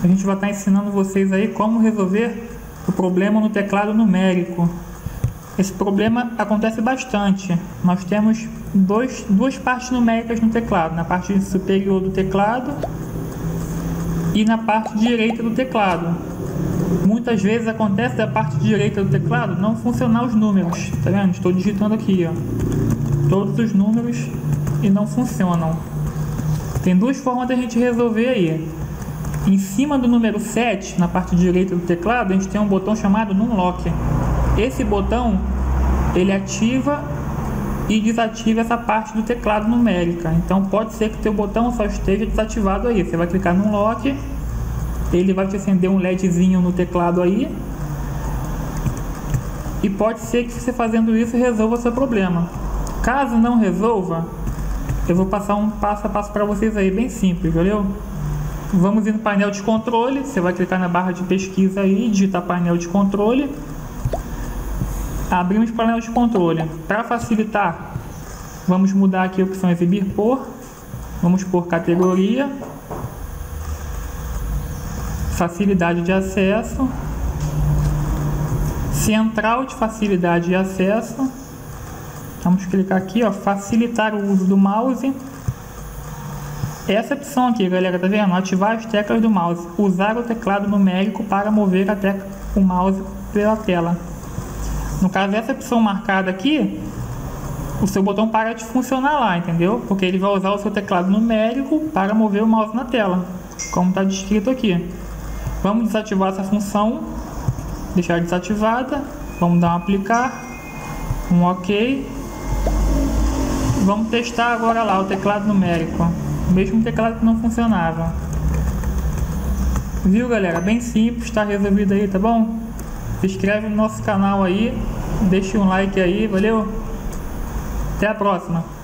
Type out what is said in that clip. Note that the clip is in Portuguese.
A gente vai estar ensinando vocês aí como resolver o problema no teclado numérico. Esse problema acontece bastante. Nós temos duas partes numéricas no teclado, na parte superior do teclado e na parte direita do teclado. Muitas vezes acontece da parte direita do teclado não funcionar os números. Tá vendo? Estou digitando aqui, ó, todos os números e não funcionam. Tem duas formas da gente resolver aí. Em cima do número 7, na parte direita do teclado, a gente tem um botão chamado Numlock. Esse botão, ele ativa e desativa essa parte do teclado numérica. Então pode ser que o teu botão só esteja desativado aí. Você vai clicar no Lock, ele vai te acender um LEDzinho no teclado aí. E pode ser que você fazendo isso resolva o seu problema. Caso não resolva, eu vou passar um passo a passo para vocês aí, bem simples, valeu? Vamos ir no painel de controle, você vai clicar na barra de pesquisa aí, digitar painel de controle. Abrimos o painel de controle. Para facilitar, vamos mudar aqui a opção exibir por. Vamos por categoria, facilidade de acesso, central de facilidade de acesso. Vamos clicar aqui, ó, facilitar o uso do mouse. Essa opção aqui, galera, tá vendo? Ativar as teclas do mouse. Usar o teclado numérico para mover o mouse pela tela. No caso, essa opção marcada aqui, o seu botão para de funcionar lá, entendeu? Porque ele vai usar o seu teclado numérico para mover o mouse na tela, como está descrito aqui. Vamos desativar essa função, deixar desativada. Vamos dar um aplicar, um OK. Vamos testar agora lá o teclado numérico. O mesmo teclado que não funcionava. Viu, galera? Bem simples, está resolvido aí, tá bom? Se inscreve no nosso canal aí, deixa um like aí, valeu? Até a próxima!